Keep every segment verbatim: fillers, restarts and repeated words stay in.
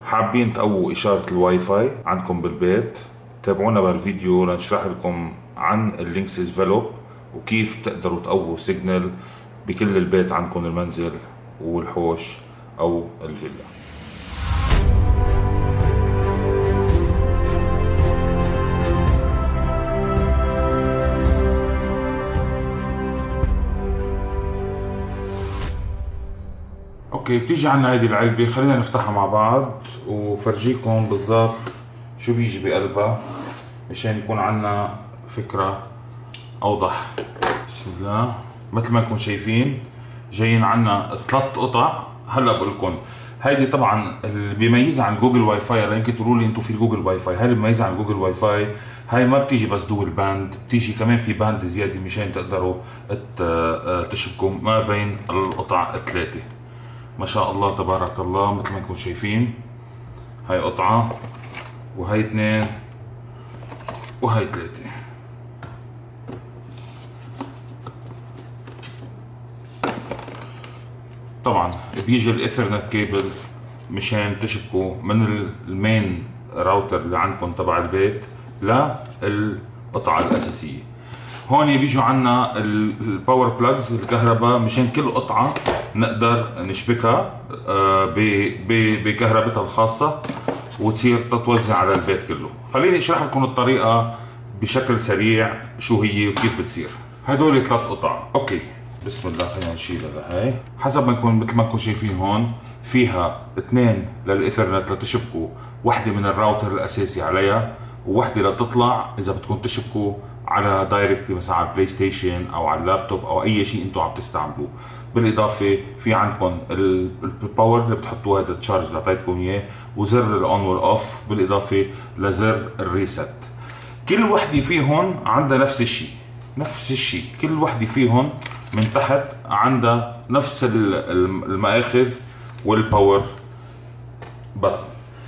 حابين تقووا إشارة الواي فاي عندكم بالبيت؟ تابعونا بالفيديو لنشرح لكم عن اللينكس فيلوب وكيف بتقدروا تقووا سيجنال بكل البيت عندكم، المنزل والحوش أو الفيلا. اوكي، بتيجي عنا هيدي العلبة، خلينا نفتحها مع بعض وفرجيكم بالضبط شو بيجي بقلبها مشان يكون عنا فكرة اوضح. بسم الله. مثل ما انكم شايفين جايين عنا ثلاث قطع. هلا بقول لكم هيدي طبعا اللي بيميزها عن جوجل واي فاي. هلا يمكن تقولوا لي انتم في جوجل واي فاي، هاي اللي بيميزها عن جوجل واي فاي. هاي ما بتيجي بس دول باند، بتيجي كمان في باند زياده مشان تقدروا تشبكوا ما بين القطع الثلاثه. ما شاء الله تبارك الله. مثل ما انكم شايفين هاي قطعة وهي اثنين وهي ثلاثة. طبعا بيجي الايثرنت كيبل مشان تشبكوا من المين راوتر اللي عندكم تبع البيت للقطعة الأساسية. هون بيجوا عنا الباور بلاجز الكهرباء مشان كل قطعة نقدر نشبكها بكهربتها الخاصة وتصير تتوزع على البيت كله. خليني اشرح لكم الطريقة بشكل سريع شو هي وكيف بتصير. هدول ثلاث قطع. اوكي بسم الله. خلينا نشيلها لهي. حسب ما يكون مثل ما انكم شايفين هون فيها اثنين للايثرنت لتشبكوا، وحده من الراوتر الاساسي عليها ووحده لتطلع اذا بدكم تشبكوا على دايركتلي مثلا على البلاي ستيشن او على اللابتوب او اي شيء انتم عم تستعملوه. بالاضافه في عندكم الباور اللي بتحطوه، هذا التشارج اللي اعطيتكم اياه، وزر الاون والاوف، بالاضافه لزر الريست. كل وحده فيهم عندها نفس الشيء نفس الشيء كل وحده فيهم من تحت عندها نفس المآخذ والباور بطن.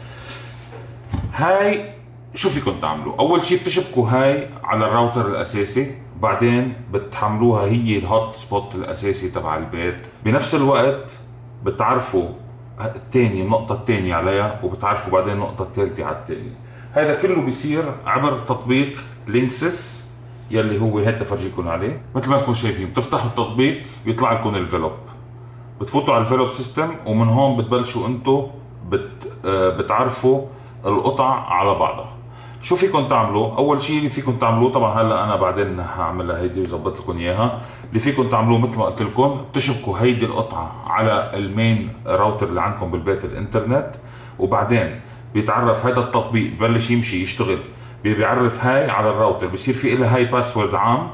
هاي شو فيكم تعملوا؟ اول شيء بتشبكوا هاي على الراوتر الاساسي، بعدين بتحملوها هي الهوت سبوت الاساسي تبع البيت. بنفس الوقت بتعرفوا الثانية النقطة الثانية عليها، وبتعرفوا بعدين النقطة الثالثة على الثانية. هذا كله بيصير عبر تطبيق لينكسس يلي هو هيدا فرجيكم عليه. مثل ما انكم شايفين بتفتحوا التطبيق بيطلع لكم الفيلوب، بتفوتوا على الفيلوب سيستم، ومن هون بتبلشوا انتم بت بتعرفوا القطع على بعضها. شو فيكم تعملوا؟ اول شيء اللي فيكم تعملوه، طبعا هلا انا بعدين هعملها هيدي وظبط لكم اياها. اللي فيكم تعملوه مثل ما قلت لكم بتشبكوا هيدي القطعه على المين راوتر اللي عندكم بالبيت الانترنت، وبعدين بيتعرف هذا التطبيق ببلش يمشي يشتغل، بيعرف هاي على الراوتر، بصير في لها هاي باسورد عام،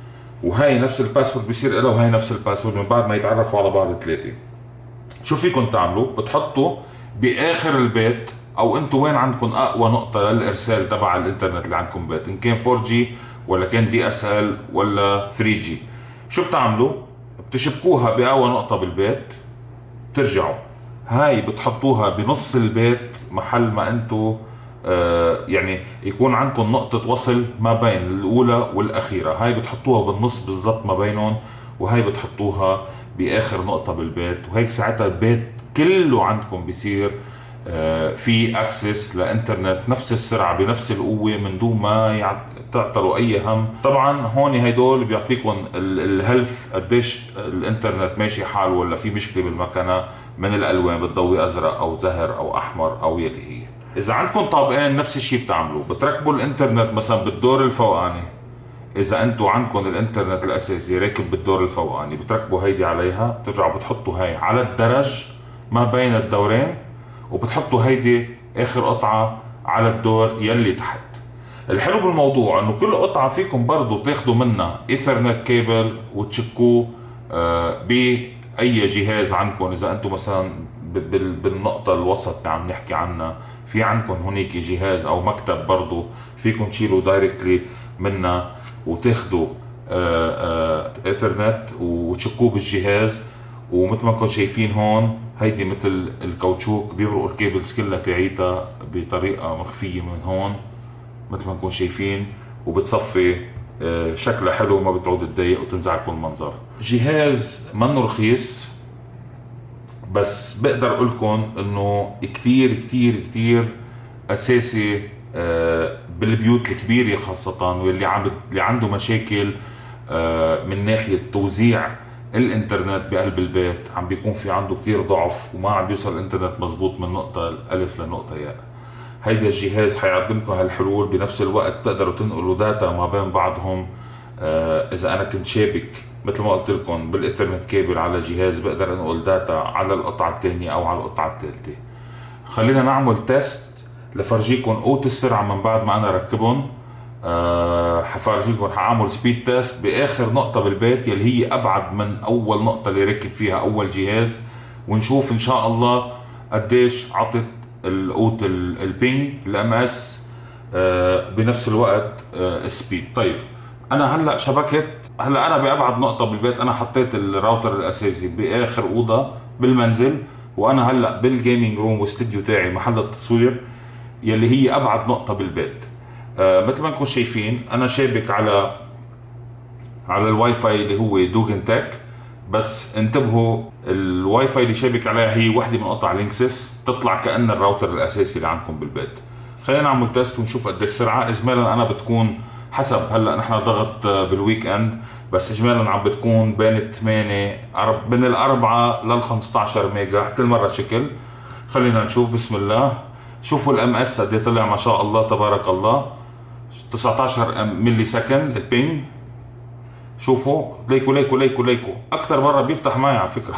وهاي نفس الباسورد بصير لها، وهاي نفس الباسورد، من بعد ما يتعرفوا على بعض ثلاثه. شو فيكم تعملوا؟ بتحطوا باخر البيت، او انتم وين عندكم اقوى نقطه للارسال تبع الانترنت اللي عندكم بيت، ان كان فور جي ولا كان دي اس ال ولا ثري جي. شو بتعملوا؟ بتشبكوها باقوى نقطه بالبيت، بترجعوا هاي بتحطوها بنص البيت محل ما انتم آه يعني يكون عندكم نقطة وصل ما بين الأولى والأخيرة. هاي بتحطوها بالنص بالضبط ما بينهم، وهي بتحطوها باخر نقطة بالبيت، وهيك ساعتها البيت كله عندكم بيصير آه في اكسس لانترنت نفس السرعة بنفس القوة من دون ما تعطلوا اي هم. طبعا هون هيدول بيعطيكم الهيلث قديش الانترنت ماشي حاله ولا في مشكلة بالمكنة من الالوان، بتضوي ازرق او زهر او احمر او يلي هي. اذا عندكم طابقين نفس الشيء بتعملوا، بتركبوا الانترنت مثلا بالدور الفوقاني. اذا انتم عندكم الانترنت الاساسي راكب بالدور الفوقاني، بتركبوا هيدي عليها، بترجعوا بتحطوا هاي على الدرج ما بين الدورين، وبتحطوا هيدي اخر قطعة على الدور يلي تحت. الحلو بالموضوع انه كل قطعة فيكم برضو تاخذوا منها ايثرنت كيبل وتشكوه آه باي جهاز عندكم. اذا انتم مثلا بالنقطة الوسط اللي عم نحكي عنها في عندكم هنيك جهاز او مكتب، برضو فيكم تشيلوا دايركتلي منها وتاخذوا ايثرنت وتشكوه بالجهاز. ومثل ما انكم شايفين هون هيدي مثل الكاوتشوك، بيمرقوا الكيبلز كلها تاعيتها بطريقه مخفيه من هون مثل ما انكم شايفين، وبتصفي شكلها حلو وما بتعود تضايق وتنزعجكم المنظر. جهاز منه رخيص، بس بقدر اقول لكم انه كتير كتير كتير اساسي آه، بالبيوت الكبيره خاصه، واللي عم اللي عنده مشاكل آه، من ناحيه توزيع الانترنت بقلب البيت، عم بيكون في عنده كتير ضعف وما عم بيوصل الانترنت مزبوط من نقطه الف لنقطه ياء. هيدا الجهاز حيقدم لكم هالحلول، بنفس الوقت تقدروا تنقلوا داتا ما بين بعضهم. آه، اذا انا كنت شابك مثل ما قلت لكم بالايثرنت كيبل على جهاز، بقدر انقل داتا على القطعه الثانيه او على القطعه الثالثه. خلينا نعمل تيست لفرجيكم قوة السرعة من بعد ما انا ركبهم. أه حفرجيكم، حاعمل سبيد تيست باخر نقطة بالبيت يلي هي ابعد من اول نقطة اللي ركب فيها اول جهاز، ونشوف ان شاء الله قديش عطت قوة البينج الام اس أه بنفس الوقت أه السبيد. طيب انا هلا شبكت، هلا انا بابعد نقطة بالبيت، انا حطيت الراوتر الاساسي باخر اوضة بالمنزل، وانا هلا بالجيمنج روم واستديو تاعي محل التصوير يلي هي ابعد نقطه بالبيت. آه مثل ما انكم شايفين انا شابك على على الواي فاي اللي هو دوجن تك، بس انتبهوا الواي فاي اللي شابك عليها هي وحده من قطع لينكسس، تطلع كأن الراوتر الاساسي اللي عندكم بالبيت. خلينا نعمل تيست ونشوف قد السرعه. اجمالا انا بتكون حسب، هلا نحن ضغط بالويك اند، بس اجمالا عم بتكون بين ثمانية من الأربعة لل خمسطعش ميجا كل مره شكل. خلينا نشوف، بسم الله. شوفوا الام اس قد طلع ما شاء الله تبارك الله، تسعطعش ملي سكند البينج. شوفوا ليكو ليكو ليكو ليكو اكثر مره بيفتح معي على فكره.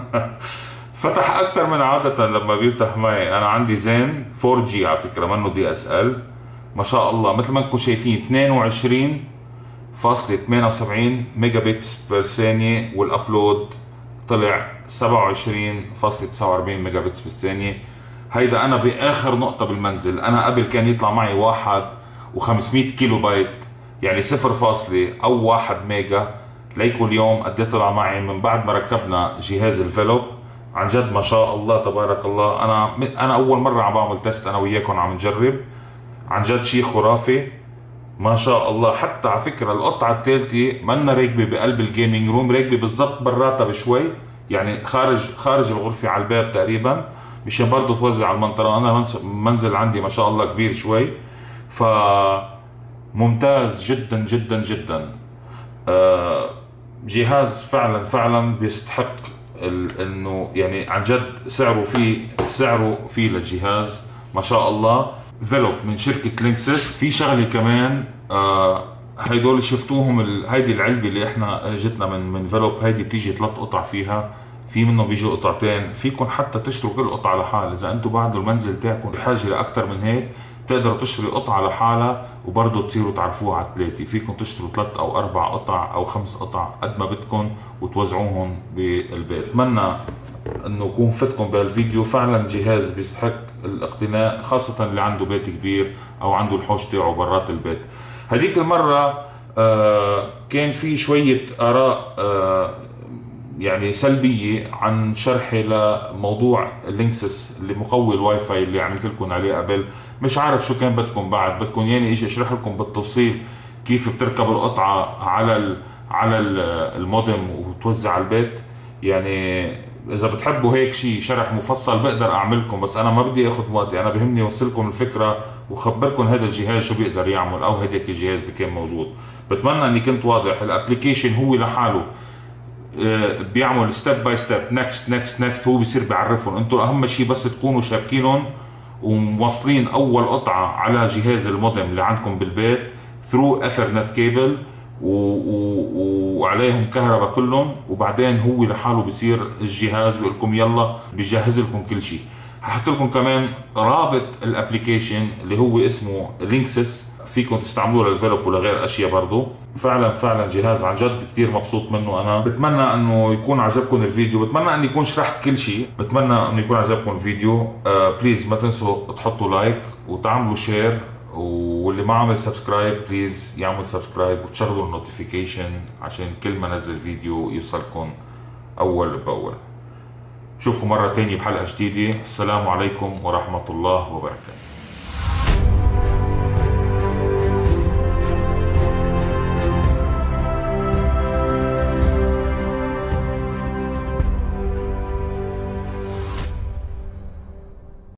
فتح اكثر من عاده لما بيفتح معي. انا عندي زين فور جي على فكره، منه دي اس ال. ما شاء الله مثل ما انكم شايفين اثنين وعشرين فاصلة ثمانية وسبعين ميجا بت بير ثانيه، والابلود طلع سبعة وعشرين فاصلة تسعة وأربعين ميجا بت بالثانيه. هيدا انا باخر نقطه بالمنزل. انا قبل كان يطلع معي واحد وخمسمية كيلو بايت، يعني صفر فاصلة او واحد ميجا. ليكو اليوم قد ايه طلع معي من بعد ما ركبنا جهاز الفيلوب. عن جد ما شاء الله تبارك الله. انا انا اول مره عم بعمل تيست انا وياكم، عم نجرب. عن جد شيء خرافي ما شاء الله. حتى على فكره القطعه الثالثه منا راكبه بقلب الجيمنج روم، راكبه بالضبط براتها بشوي، يعني خارج خارج الغرفه على الباب تقريبا، مشان برضه توزع على المنطقه. انا منزل عندي ما شاء الله كبير شوي، ف ممتاز جدا جدا جدا. آه جهاز فعلا فعلا بيستحق انه يعني عن جد سعره فيه، سعره فيه للجهاز ما شاء الله. فيلوب من شركة لينكسس. في شغلة كمان، آه هيدول شفتوهم ال... هيدي العلبة اللي احنا جتنا من من فيلوب، هيدي بتيجي ثلاث قطع فيها، في منه بيجوا قطعتين. فيكم حتى تشتروا كل قطعة لحال، اذا انتم بعد المنزل تاعكم بحاجة لاكثر من هيك بتقدروا تشتري قطعة لحالها وبرضه تصيروا تعرفوها على ثلاثة. فيكم تشتروا ثلاث او اربع قطع او خمس قطع قد ما بدكم وتوزعوهم بالبيت. اتمنى انه يكون فدكم بهالفيديو. فعلا جهاز بيستحق الاقتناء، خاصة اللي عنده بيت كبير او عنده الحوش تاعه برات البيت. هديك المرة آه كان في شوية اراء آه يعني سلبية عن شرحي لموضوع اللينكسس اللي مقوي الواي فاي اللي عملت لكم عليه قبل. مش عارف شو كان بدكم بعد، بدكم يعني ايش اشرح لكم بالتفصيل كيف بتركب القطعة على ال على ال المودم وتوزع على البيت؟ يعني اذا بتحبوا هيك شيء شرح مفصل بقدر اعملكم، بس انا ما بدي اخذ وقتي. انا بهمني اوصلكم الفكرة وخبركم هذا الجهاز شو بيقدر يعمل، او هداك الجهاز اللي كان موجود. بتمنى اني كنت واضح. الابليكيشن هو لحاله بيعمل ستيب باي ستيب، نكست نكست نكست، هو بيصير بيعرفهم. انتم اهم شيء بس تكونوا شابكينهم وموصلين اول قطعه على جهاز المودم اللي عندكم بالبيت ثرو اثرنت كيبل وعليهم كهرباء كلهم، وبعدين هو لحاله بيصير الجهاز بيقول لكم يلا بيجهز لكم كل شيء. هحط لكم كمان رابط الابليكيشن اللي هو اسمه لينكسس، فيكم تستعملوه للفيلوب ولغير اشياء برضه. فعلا فعلا جهاز عن جد كثير مبسوط منه. انا بتمنى انه يكون عجبكم الفيديو، بتمنى اني يكون شرحت كل شيء، بتمنى انه يكون عجبكم الفيديو. آه بليز ما تنسوا تحطوا لايك وتعملوا شير، واللي ما عمل سبسكرايب بليز يعمل سبسكرايب وتشغلوا النوتيفيكيشن عشان كل ما نزل فيديو يوصلكم اول باول. بشوفكم مرة تانية بحلقة جديدة. السلام عليكم ورحمة الله وبركاته.